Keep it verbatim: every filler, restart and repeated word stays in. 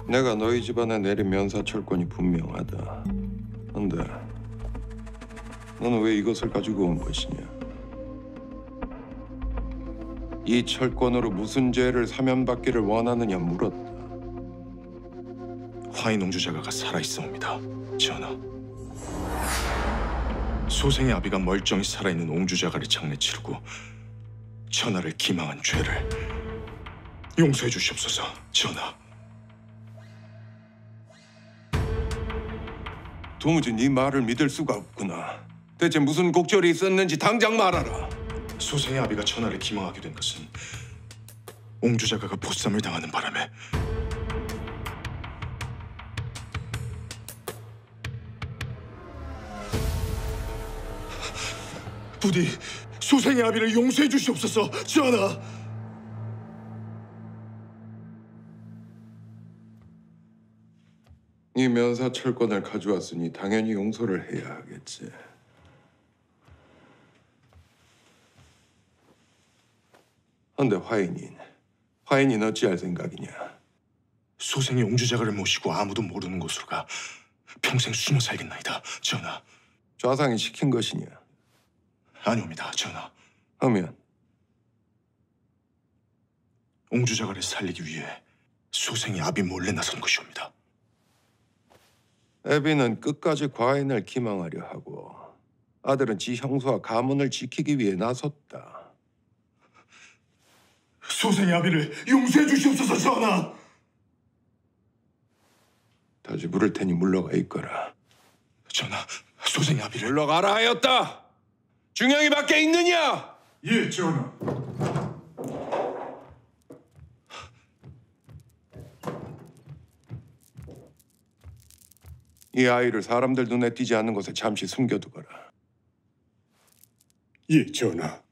내가 너희 집안에 내린 면사철권이 분명하다. 근데 너는 왜 이것을 가지고 온 것이냐? 이 철권으로 무슨 죄를 사면받기를 원하느냐 물었다. 화인 옹주자가가 살아있사옵니다, 전하. 소생의 아비가 멀쩡히 살아있는 옹주자가를 장례치르고 전하를 기망한 죄를 용서해 주시옵소서, 전하. 도무지 네 말을 믿을 수가 없구나. 대체 무슨 곡절이 있었는지 당장 말하라. 소생의 아비가 전하를 기망하게 된 것은 옹주자가가 보쌈을 당하는 바람에 부디 소생의 아비를 용서해 주시옵소서, 전하. 이 면사철권을 가져왔으니 당연히 용서를 해야 하겠지. 근데 화인인, 화인인 어찌할 생각이냐? 소생이 옹주자가를 모시고 아무도 모르는 곳으로 가 평생 숨어 살겠나이다, 전하. 좌상이 시킨 것이냐? 아니옵니다, 전하. 하면 옹주자가를 살리기 위해 소생이 아비 몰래 나선 것이옵니다. 애비는 끝까지 과인을 기망하려 하고 아들은 지 형수와 가문을 지키기 위해 나섰다. 소생의 아비를 용서해 주시옵소서, 전하. 다시 부를 테니 물러가 있거라. 전하, 소생의 아비를 물러가라 하였다. 중형이 밖에 있느냐? 예, 전하. 이 아이를 사람들 눈에 띄지 않는 곳에 잠시 숨겨두거라. 예, 전하.